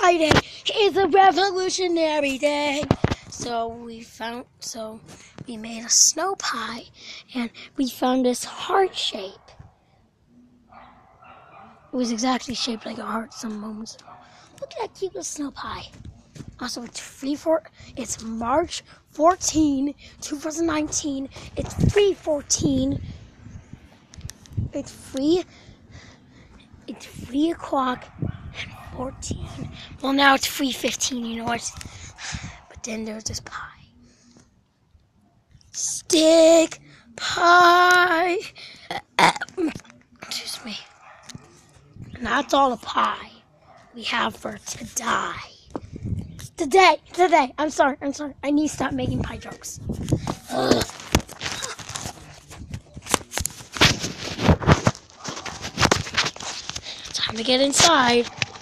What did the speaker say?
Friday is a revolutionary day. So we made a snow pie, and we found this heart shape. It was exactly shaped like a heart some moments ago. Look at that cute little snow pie. Also, it's March 14, 2019. It's 3:14. It's 3 o'clock and 14. Well, now it's 3:15, you know what? But then there's this pie. Stick pie. Excuse me. And that's all the pie we have for today. Today. I'm sorry. I need to stop making pie jokes. Ugh. Time to get inside.